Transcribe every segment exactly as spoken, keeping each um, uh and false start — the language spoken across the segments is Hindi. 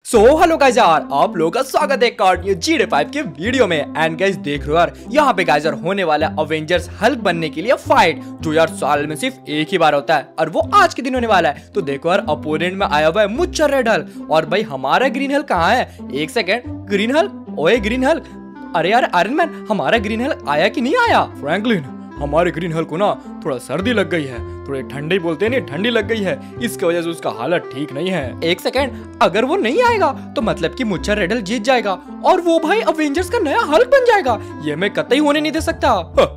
सो हेलो गाइस यार, आप लोगों का स्वागत है एक और न्यू जी डी फाइव के वीडियो में। एंड गाइस देख रहे हो यार, यहाँ पे गाइस यार होने वाला है अवेंजर्स हल्क बनने के लिए फाइट, जो यार साल में सिर्फ एक ही बार होता है और वो आज के दिन होने वाला है। तो देखो यार, अपोनेंट में आया हुआ है मुझ रेड हल्क, और भाई हमारा ग्रीन हल्क कहाँ है? एक सेकेंड, ग्रीन हल्क, ओए ग्रीन हल्क, अरे यार आयरन मैन, हमारा ग्रीन हल्क आया कि नहीं आया? फ्रैंकलिन, हमारे ग्रीन हल्क को ना थोड़ा सर्दी लग गई है, थोड़ी ठंडी बोलते हैं नहीं, ठंडी लग गई है, इसकी वजह से उसका हालत ठीक नहीं है। एक सेकेंड, अगर वो नहीं आएगा तो मतलब कि मुच्छर रेडल जीत जाएगा और वो भाई अवेंजर्स का नया हल्क बन जाएगा। ये मैं कतई होने नहीं दे सकता।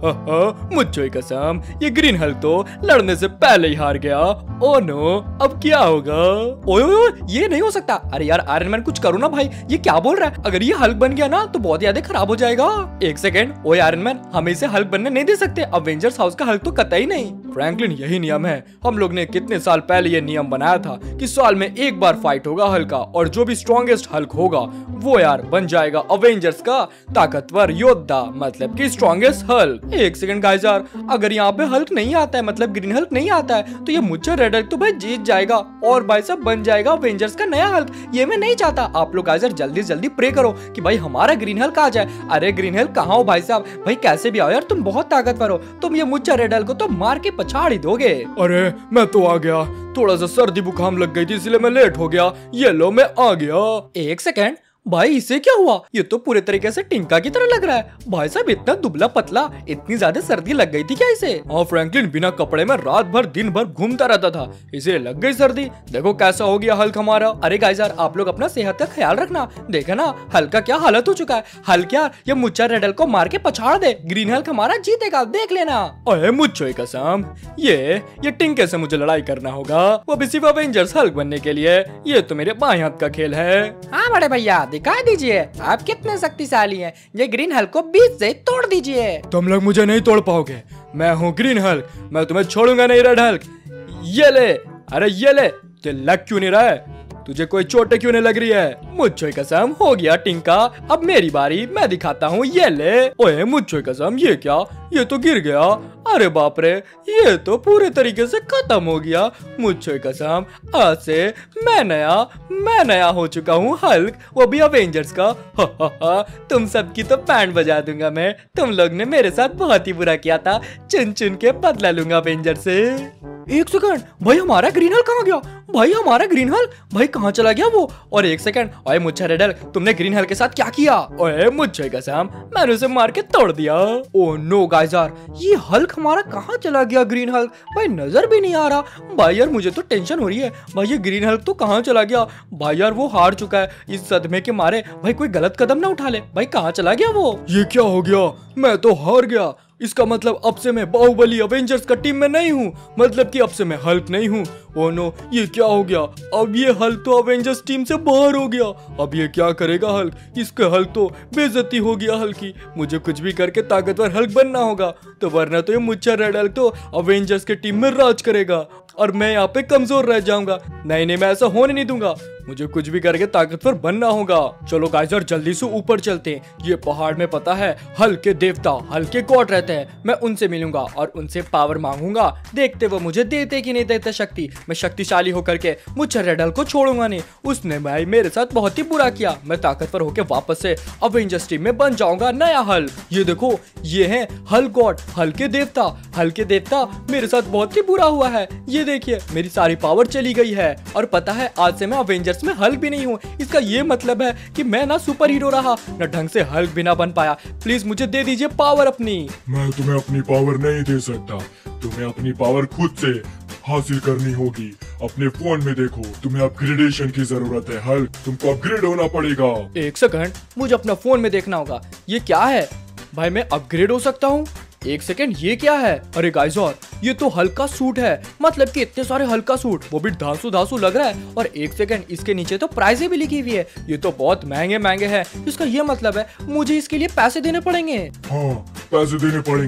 मुझे कसम, ये ग्रीन हल्क तो लड़ने से पहले ही हार गया। ओ नो, अब क्या होगा? ओए ओए, ये नहीं हो सकता। अरे यार आयरन मैन, कुछ करो ना भाई, ये क्या बोल रहा है? अगर ये हल्क बन गया ना तो बहुत ज्यादा खराब हो जाएगा। एक सेकेंड, ओए आयरन मैन, हम इसे हल्क बनने नहीं दे सकते। अवेंजर्स हाउस का हल्क तो कतई नहीं। फ्रैंकलिन, यही नियम है। हम लोग ने कितने साल पहले ये नियम बनाया था कि साल में एक बार फाइट होगा हल्क का, और जो भी स्ट्रॉन्गेस्ट हल्क होगा वो यार बन जाएगा अवेंजर्स का ताकतवर योद्धा, मतलब कि स्ट्रॉन्गेस्ट हल्क। एक सेकंड गाइस यार, अगर यहाँ पे हल्क नहीं आता है, मतलब ग्रीन हल्क नहीं आता है, तो ये मुच्छर रेड हल्क तो भाई जीत जाएगा और भाई साहब बन जाएगा अवेंजर्स का नया हल्क। ये मैं नहीं चाहता। आप लोग गाइस यार जल्दी जल्दी प्रे करो कि भाई हमारा ग्रीन हल्क आ जाए। अरे ग्रीन हल्क कहाँ हो भाई साहब? भाई कैसे भी आओ यार, तुम बहुत ताकतवर हो, तुम ये मुच्छर रेड हल्क को तो मार के पछाड़ ही दोगे। अरे मैं तो आ गया, थोड़ा सा सर्दी बुखार लग गई थी इसलिए मैं लेट हो गया। ये लो, मैं आ गया। एक सेकेंड भाई, इसे क्या हुआ? ये तो पूरे तरीके से टिंका की तरह लग रहा है। भाई साहब इतना दुबला पतला, इतनी ज्यादा सर्दी लग गई थी क्या इसे? हाँ फ्रैंकलिन, बिना कपड़े में रात भर दिन भर घूमता रहता था, इसे लग गई सर्दी। देखो कैसा हो गया हल्क हमारा। अरे गाइस यार, आप लोग अपना सेहत का ख्याल रखना। देखा ना हल्क का क्या हालत हो चुका है। हल्क यार ये मुच्छर रेड हल्क को मार के पछाड़ दे, ग्रीन हल्क हमारा जीतेगा, देख लेना। अरे मुझे कसम, ये ये टिंके से मुझे लड़ाई करना होगा, वो भी सिर्फ अवेंजर्स हल्क बनने के लिए। ये तो मेरे बाएं हाथ का खेल है। हाँ बड़े भैया, दिखा दीजिए आप कितने शक्तिशाली हैं। ये ग्रीन हल्क को बीच से तोड़ दीजिए। तुम लोग मुझे नहीं तोड़ पाओगे, मैं हूँ ग्रीन हल्क, मैं तुम्हें छोड़ूंगा नहीं रेड हल्क। ये ले, अरे ये ले, ये लग क्यों नहीं रहा है? तुझे कोई चोट क्यों नहीं लग रही है? मुझे कसम, हो गया टिंका, अब मेरी बारी, मैं दिखाता हूँ। ये ले। ओए मुझे कसम, ये क्या? ये तो गिर गया। अरे बाप रे, ये तो पूरे तरीके से खत्म हो गया। मुझे कसम, आज से मैं नया मैं नया हो चुका हूँ हल्क, वो भी अवेंजर्स का। हा हा हा, तुम सबकी तो बैंड बजा दूंगा मैं। तुम लोग ने मेरे साथ बहुत ही बुरा किया था, चुन चुन के बदला लूंगा अवेंजर से। एक सेकंड भाई, हमारा ग्रीन हल्क कहाँ गया? भाई हमारा ग्रीन हल्क, भाई कहाँ चला गया वो? और एक सेकंड, ओए मुच्छर रेड हल्क, तुमने ग्रीन हल्क के साथ क्या किया? ओए मुझे कसम, मैंने उसे मार के तोड़ दिया। ओ नो गाइस यार, ये हल्क हमारा कहाँ चला गया? ग्रीन हल्क भाई नजर भी नहीं आ रहा। भाई यार मुझे तो टेंशन हो रही है। भाई ये ग्रीन हल्क तो कहाँ चला गया? भाई यार वो हार चुका है, इस सदमे के मारे भाई कोई गलत कदम ना उठा ले। भाई कहाँ चला गया वो? ये क्या हो गया? मैं तो हार गया। इसका मतलब अब से मैं बाहुबली अवेंजर्स का टीम में नहीं हूँ, मतलब कि अब से मैं हल्क नहीं हूँ। ओ नो, ये क्या हो गया? अब ये हल्क तो अवेंजर्स टीम से बाहर हो गया। अब ये क्या करेगा हल्क? इसके हल्क तो बेइज्जती हो गया हल्क की। मुझे कुछ भी करके ताकतवर हल्क बनना होगा, तो वरना तो ये मुच्छर रेड हल्क तो अवेंजर्स के टीम में राज करेगा और मैं यहाँ पे कमजोर रह जाऊंगा। नहीं नहीं, मैं ऐसा होने नहीं दूंगा। मुझे कुछ भी करके ताकतवर बनना होगा। चलो गाइस यार जल्दी से ऊपर चलते हैं। ये पहाड़ में पता है हल्क के देवता, हल्क के गॉड रहते हैं। मैं उनसे मिलूंगा और उनसे पावर मांगूंगा, देखते वो मुझे देते कि नहीं देते शक्ति। मैं शक्तिशाली होकर के मुच्छर रेड हल्क को छोड़ूंगा नहीं। उसने भाई मेरे साथ बहुत ही बुरा किया। मैं ताकतवर होकर वापस से अवेंजर्स टीम में बन जाऊंगा नया हल्क। ये देखो, ये है हल्क गॉड, हल्क के देवता। हल्क के देवता मेरे साथ बहुत ही बुरा हुआ है। ये देखिए, मेरी सारी पावर चली गई है और पता है आज से मैं अवेंजर्स में हल्क भी नहीं हूँ। इसका ये मतलब है कि मैं ना सुपर हीरो रहा, ना ढंग से हल्क भी ना बन पाया। प्लीज मुझे दे दीजिए पावर अपनी। मैं तुम्हें अपनी पावर नहीं दे सकता, तुम्हें अपनी पावर खुद से हासिल करनी होगी। अपने फोन में देखो, तुम्हें अपग्रेडेशन की जरूरत है हल्क, तुमको अपग्रेड होना पड़ेगा। एक सेकंड, मुझे अपना फोन में देखना होगा। ये क्या है भाई? मैं अपग्रेड हो सकता हूँ? एक सेकंड, ये क्या है? अरे गाइस यार, ये तो हल्क का सूट है, मतलब कि इतने सारे हल्क का सूट, वो भी धांसू धांसू लग रहा है। और एक सेकंड, इसके नीचे तो प्राइस भी लिखी हुई है। ये तो बहुत महंगे महंगे हैं। इसका ये मतलब है मुझे इसके लिए पैसे देने पड़ेंगे। हाँ, पैसे देने पड़ेंगे।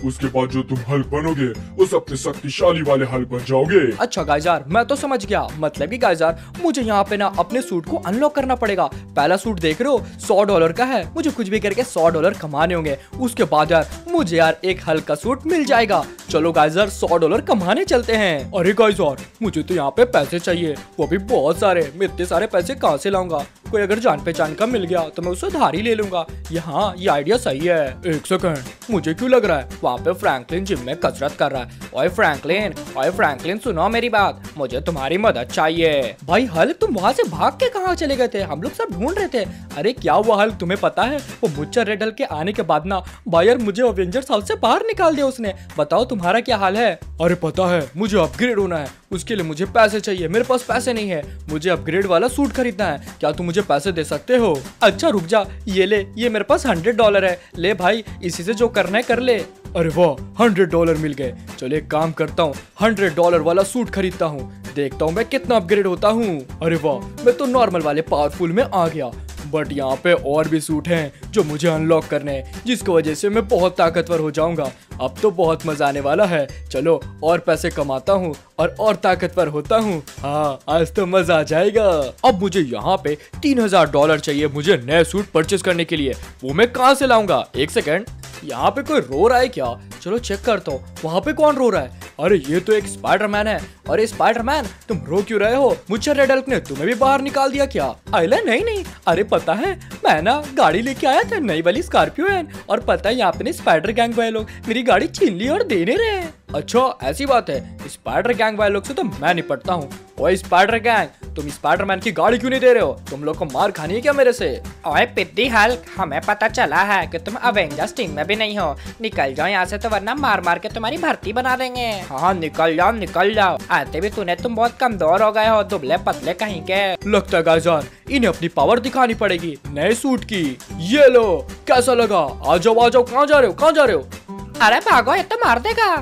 उसके बाद जो तुम हल्क बनोगे वो सबसे शक्तिशाली वाले हल्क बन जाओगे। अच्छा गाइस यार, मैं तो समझ गया। मतलब कि गाइस यार, मुझे यहाँ पे ना अपने सूट को अनलॉक करना पड़ेगा। पहला सूट देख रहे हो सौ डॉलर का है, मुझे कुछ भी करके सौ डॉलर कमाने होंगे। उसके बाद यार मुझे यार एक हल्क का सूट मिल जाएगा। चलो गाइस यार, सौ डॉलर कमाने चलते हैं। अरे गाइस यार, मुझे तो यहाँ पे पैसे चाहिए, वो भी बहुत सारे। मैं इतने सारे पैसे कहाँ से लाऊंगा? कोई अगर जान पहचान का मिल गया तो मैं उससे उधार ही ले लूंगा। यहाँ ये आइडिया सही है। एक सेकंड, मुझे क्यों लग रहा है वहाँ पे फ्रैंकलिन जिम में कसरत कर रहा है। ओए फ्रैंकलिन, ओए फ्रैंकलिन, सुनो मेरी बात, मुझे तुम्हारी मदद चाहिए। भाई हल्क, तुम वहाँ से भाग के कहाँ चले गए थे? हम लोग सब ढूंढ रहे थे। अरे क्या हुआ हल्क, तुम्हें पता है? वो मुच्चा रेड हल्क के आने के बाद ना भाई यार मुझे अवेंजर्स हाउस से बाहर निकाल दिया उसने। बताओ तुम्हारा क्या हाल है? अरे पता है, मुझे अपग्रेड होना है, उसके लिए मुझे पैसे चाहिए। मेरे पास पैसे नहीं है, मुझे अपग्रेड वाला सूट खरीदना है। क्या तुम मुझे पैसे दे सकते हो? अच्छा रुक जा, ये ले, ये मेरे पास हंड्रेड डॉलर है। ले भाई, इसी से जो करना है कर ले। अरे वाह, हंड्रेड डॉलर मिल गए। चलो एक काम करता हूँ, हंड्रेड डॉलर वाला सूट खरीदता हूँ, देखता हूँ मैं कितना अपग्रेड होता हूँ। अरे वाह, मैं तो नॉर्मल वाले पावरफुल में आ गया। बट यहाँ पे और भी सूट हैं जो मुझे अनलॉक करने हैं, जिसकी वजह से मैं बहुत ताकतवर हो जाऊंगा। अब तो बहुत मजा आने वाला है। चलो और पैसे कमाता हूँ और और ताकतवर होता हूँ। हाँ, आज तो मजा आ जाएगा। अब मुझे यहाँ पे तीन हजार डॉलर चाहिए मुझे नए सूट परचेज करने के लिए। वो मैं कहाँ से लाऊंगा? एक सेकेंड, यहाँ पे कोई रो रहा है क्या? चलो चेक करता हूँ। वहाँ पे कौन रो रहा है? अरे ये तो एक स्पाइडरमैन है। अरे स्पाइडरमैन, तुम रो क्यों रहे हो? मुझे रेड हल्क ने तुम्हें भी बाहर निकाल दिया क्या? आइला नहीं नहीं, अरे पता है मैं ना गाड़ी लेके आया था, नई वाली स्कॉर्पियो है, और पता है यहाँ पे स्पाइडर गैंग वाले लोग मेरी गाड़ी छीन ली और दे नहीं रहे। अच्छा ऐसी बात है, स्पाइडर गैंग वाले लोग से तो मैं निपटता हूँ। ओए स्पाइडर गैंग, तुम स्पाइडरमैन की गाड़ी क्यों नहीं दे रहे हो? तुम लोग को मार खानी है क्या मेरे से? ओए पिद्दी हल्क, हमें पता चला है कि तुम अवेंजर्स टीम में भी नहीं हो। निकल जाओ यहाँ से, तो वरना मार मार के तुम्हारी भर्ती बना देंगे। हाँ निकल जाओ निकल जाओ। आते भी तूने तुम बहुत कमजोर हो गए हो, दुबले पतले कहीं के। लगता है गाइस यार, इन्हें अपनी पावर दिखानी पड़ेगी नए सूट की। ये लो, कैसा लगा? आ जाओ आ जाओ। कहाँ जा रहे हो, कहाँ जा रहे हो? अरे भागो, ये तो मार देगा।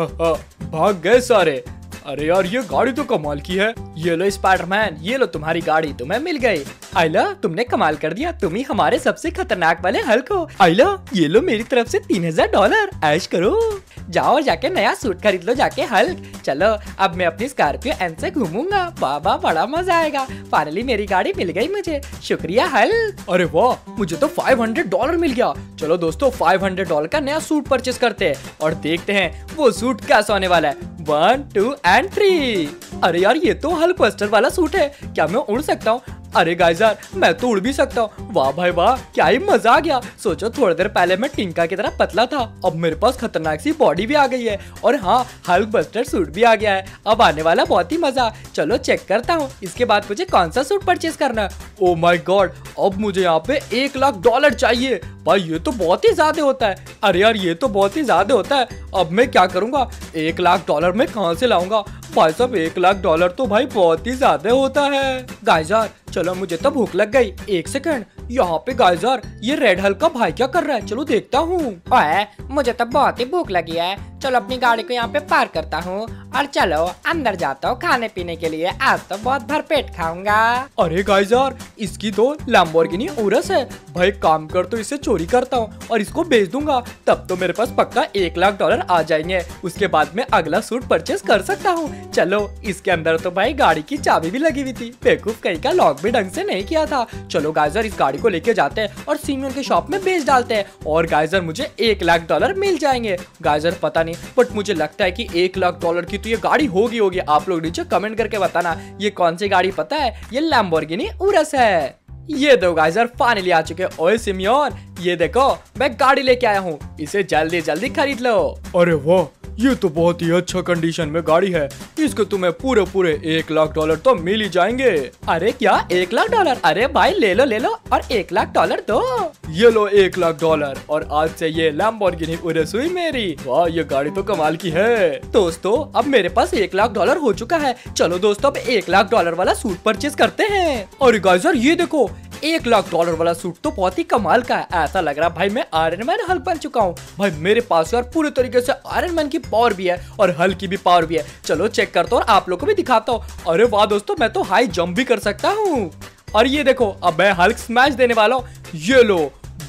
भाग गए सारे। अरे यार ये गाड़ी तो कमाल की है। ये लो स्पाइडरमैन, ये लो तुम्हारी गाड़ी तुम्हें मिल गई। आइला, तुमने कमाल कर दिया, तुम ही हमारे सबसे खतरनाक वाले हल्क हो। आइला, ये लो मेरी तरफ से तीन हजार डॉलर, ऐश करो। जाओ और जाके नया सूट खरीद लो जाके हल्क। चलो अब मैं अपनी स्कॉर्पियो एन से घूमूंगा, बाबा बड़ा मजा आएगा। फाइनली मेरी गाड़ी मिल गई मुझे, शुक्रिया हल्क। अरे वाह, मुझे तो पाँच सौ डॉलर मिल गया। चलो दोस्तों, पाँच सौ डॉलर का नया सूट परचेस करते हैं और देखते हैं वो सूट कैसा होने वाला है। One two and three. अरे यार ये तो हल्क बस्टर वाला सूट है, क्या मैं उड़ सकता हूँ? अरे गाइस यार, मैं तो उड़ भी सकता हूँ। वाह भाई वाह, क्या ही मजा आ गया। सोचो थोड़ी देर पहले मैं टिंका की तरह पतला था, अब मेरे पास खतरनाक सी बॉडी भी आ गई है। और हाँ, हल्क बस्टर सूट भी आ गया है। अब आने वाला बहुत ही मजा। चलो चेक करता हूँ इसके बाद मुझे कौन सा सूट परचेज करना है। ओ माय गॉड, अब मुझे यहाँ पे एक लाख डॉलर चाहिए। भाई ये तो बहुत ही ज्यादा होता है। अरे यार ये तो बहुत ही ज्यादा होता है। अब मैं क्या करूंगा? एक लाख डॉलर मैं कहाँ से लाऊंगा? भाई साहब एक लाख डॉलर तो भाई बहुत ही ज्यादा होता है। गाइस यार चलो, मुझे तो भूख लग गई। एक सेकंड, यहाँ पे गाइस यार ये रेड हल्क का भाई क्या कर रहा है? चलो देखता हूँ। ओए मुझे तो बहुत ही भूख लगी है, चलो अपनी गाड़ी को यहाँ पे पार्क करता हूँ और चलो अंदर जाता हूँ खाने पीने के लिए। आज तो बहुत भरपेट खाऊंगा। अरे गाइस यार, इसकी तो लैम्बोर्गिनी उरस है। भाई काम कर, तो इसे चोरी करता हूँ और इसको बेच दूंगा, तब तो मेरे पास पक्का एक लाख डॉलर आ जाएंगे। उसके बाद मैं अगला सूट परचेस कर सकता हूँ। चलो, इसके अंदर तो भाई गाड़ी की चाबी भी लगी हुई थी, बेवकूफ कहीं का लॉक भी ढंग से नहीं किया था। चलो गाइस यार, इस गाड़ी को लेके जाते हैं और सिमियन के शॉप में बेच डालते हैं और गाइस यार मुझे एक लाख डॉलर मिल जाएंगे। गाइस यार पता नहीं, बट मुझे लगता है कि एक लाख डॉलर की तो ये गाड़ी होगी होगी। आप लोग नीचे कमेंट करके बताना ये कौन सी गाड़ी पता है। ये लैम्बोर्गिनी उरस है। ये दो गाइस यार फाइनली आ चुके हैं। ओए सिमियन, ये देखो मैं गाड़ी लेके आया हूँ, इसे जल्दी जल्दी खरीद लो। अरे वाह, ये तो बहुत ही अच्छा कंडीशन में गाड़ी है, इसको तुम्हें पूरे पूरे एक लाख डॉलर तो मिल ही जाएंगे। अरे क्या एक लाख डॉलर? अरे भाई ले लो ले लो और एक लाख डॉलर दो। ये लो एक लाख डॉलर और आज से ये लैम्बोर्गिनी उरस हुई मेरी। वाह, ये गाड़ी तो कमाल की है। दोस्तों अब मेरे पास एक लाख डॉलर हो चुका है। चलो दोस्तों अब एक लाख डॉलर वाला सूट परचेज करते हैं। और गाइस यार ये देखो, एक लाख डॉलर वाला सूट तो बहुत ही कमाल का है। ऐसा लग रहा है भाई मैं आयरन मैन हल्क बन चुका हूँ। भाई मेरे पास यार पूरे तरीके से आयरन मैन की पावर भी है और हल्क की भी पावर भी है। चलो चेक करता हूँ और आप लोगों को भी दिखाता हूँ। अरे वाह दोस्तों, मैं तो हाई जंप भी कर सकता हूँ। और ये देखो, अब मैं हल्क स्मैश देने वाला हूँ। ये लो,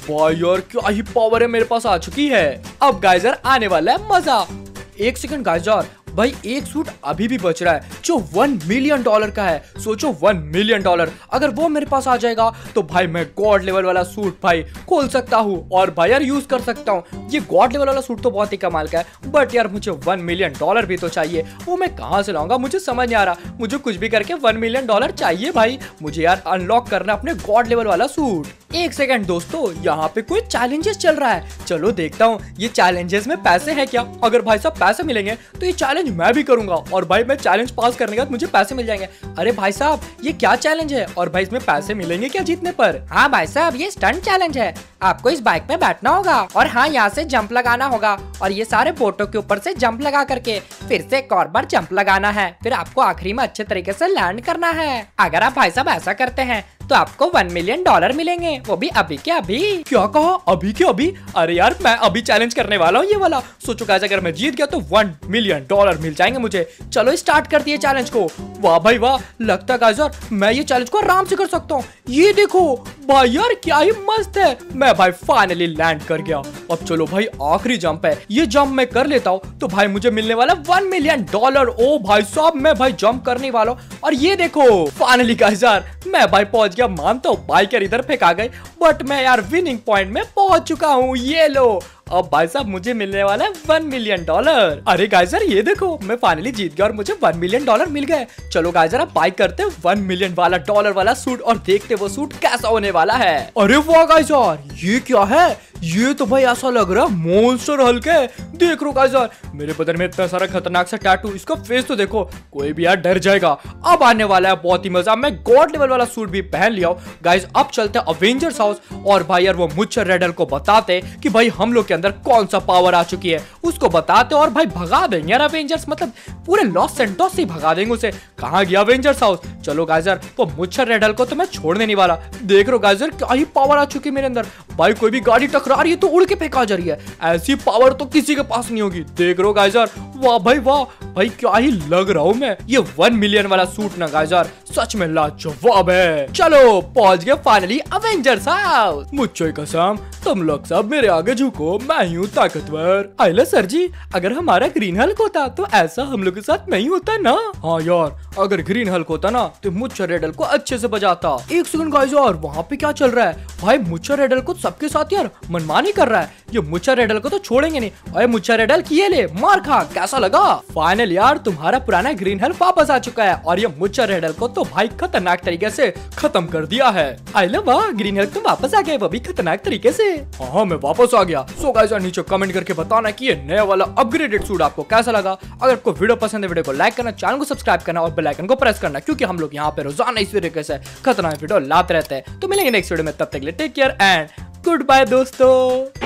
भाई यार क्या ही पावर है मेरे पास आ चुकी है। अब गाइस यार आने वाला है मजा। एक सेकंड गाइस यार, भाई एक सूट अभी भी बच रहा है जो वन मिलियन डॉलर का है। सोचो वन मिलियन डॉलर अगर वो मेरे पास आ जाएगा तो भाई मैं गॉड लेवल वाला सूट भाई खोल सकता हूँ और भाई यार यूज कर सकता हूँ। ये गॉड लेवल वाला सूट तो बहुत ही कमाल का है, बट यार मुझे वन मिलियन डॉलर भी तो चाहिए। वो मैं कहाँ से लाऊंगा मुझे समझ नहीं आ रहा। मुझे कुछ भी करके वन मिलियन डॉलर चाहिए भाई। मुझे यार अनलॉक करना अपने गॉड लेवल वाला सूट। एक सेकंड दोस्तों, यहाँ पे कोई चैलेंजेस चल रहा है, चलो देखता हूँ ये चैलेंजेस में पैसे हैं क्या। अगर भाई साहब पैसे मिलेंगे तो ये चैलेंज मैं भी करूंगा और भाई मैं चैलेंज पास करने के बाद मुझे पैसे मिल जाएंगे। अरे भाई साहब ये क्या चैलेंज है और भाई इसमें पैसे मिलेंगे क्या जीतने पर? हाँ भाई साहब ये स्टंट चैलेंज है। आपको इस बाइक पे बैठना होगा और हाँ यहाँ से जंप लगाना होगा और ये सारे बोटों के ऊपर से जंप लगा करके फिर से एक और बार जंप लगाना है। फिर आपको आखिरी में अच्छे तरीके से लैंड करना है। अगर आप भाई साहब ऐसा करते हैं तो आपको वन मिलियन डॉलर मिलेंगे, वो भी अभी के अभी। क्या कहा? अभी के अभी? अरे यार मैं अभी चैलेंज करने वाला हूँ ये वाला। सोचो गाइस अगर मैं जीत गया तो वन मिलियन डॉलर मिल जाएंगे मुझे। चलो स्टार्ट कर दिए चैलेंज को। वाह भाई वाह, लगता है गाइस यार मैं ये चैलेंज को आराम से कर सकता हूँ। ये देखो भाई यार क्या ही मस्त है। मैं भाई फाइनली लैंड कर गया। अब चलो भाई आखिरी जंप है, ये जंप मैं कर लेता हूँ तो भाई मुझे मिलने वाला वन मिलियन डॉलर। ओ भाई साहब मैं भाई जंप करने वाला हूँ और ये देखो फाइनली गाइस यार मैं भाई पहुंच गया। मानता हूँ बाइक यार इधर फेंका गई, बट मैं यार विनिंग पॉइंट में पहुंच चुका हूँ। ये लो अब भाई साहब मुझे मिलने वाला है वन मिलियन डॉलर। अरे गाइस यार ये देखो मैं फाइनली जीत गया और मुझे वन मिलियन डॉलर मिल गए। चलो गाइस यार अब बाइक करते हैं वन मिलियन वाला डॉलर वाला सूट और देखते वो सूट कैसा होने वाला है। अरे वाह गाइस यार ये क्या है? ये तो भाई ऐसा लग रहा है मॉन्स्टर हल्क है। देख रो गाइस यार मेरे बदन में इतना सारा खतरनाक सा टैटू, इसका फेस तो देखो, कोई भी यार डर जाएगा। अब आने वाला है बहुत ही मजा। मैं गॉड लेवल वाला सूट भी पहन लिया हूँ। गाइस अब चलते हैं अवेंजर्स हाउस और भाई यार वो मुच्छर रेडर को बताते कि भाई हम लोग के अंदर कौन सा पावर आ चुकी है, उसको बताते और भाई भगा देंगे यार अवेंजर्स, मतलब पूरे लॉस सेंटोस से भगा देंगे उसे। कहाँ गया अवेंजर्स हाउस? चलो गाइस यार वो मुच्छर रेडर को तो मैं छोड़ने नहीं वाला। देख रो गाइस यार क्या ही पावर आ चुकी है मेरे अंदर। भाई कोई भी गाड़ी टकरा रही है तो उड़ के फेंका जा रही है। ऐसी पावर तो किसी के पास नहीं होगी। देख रो गाइस यार, वाह भाई वाह, भाई क्या ही लग रहा हूँ मैं। ये वन मिलियन वाला सूट ना गाइस यार सच में लाजवाब है। चलो पहुंच गए फाइनली अवेंजर्स हाउस। मुझे कसम तुम लोग सब मेरे आगे झुको, मैं ही हूँ ताकतवर। आइला सर जी, अगर हमारा ग्रीन हल्क होता तो ऐसा हम लोग के साथ नहीं होता ना। हाँ यार अगर ग्रीन हल्क होता ना तो मुच्छर रेडल को अच्छे से बजाता। एक सेकंड गाइस यार वहाँ पे क्या चल रहा है? भाई मुच्छर रेडल को सबके साथ यार मनमानी कर रहा है। ये मुच्छर रेडल को तो छोड़ेंगे नहीं। अरे मुच्छर रेडल किए ले मार खा, कैसा लगा? फाइनल यार तुम्हारा पुराना ग्रीन हल्क वापस आ चुका है और ये मुच्छर रेडल को तो भाई खतरनाक तरीके से खत्म कर दिया है। आइला वाह, ग्रीन हल्क तुम वापस आ गए, वो भी खतरनाक तरीके से। हाँ मैं वापस आ गया। सो गाइस यार नीचे कमेंट करके बताना कि ये नया वाला अपग्रेडेड सूट आपको कैसा लगा। अगर आपको वीडियो पसंद है वीडियो को लाइक करना, चैनल को सब्सक्राइब करना और बेल आइकन को प्रेस करना, क्योंकि हम लोग यहाँ पे रोजाना इस तरीके से खतरनाक वीडियो लाते रहते हैं। तो मिलेंगे नेक्स्ट वीडियो में, तब तक के लिए take care and goodbye दोस्तों।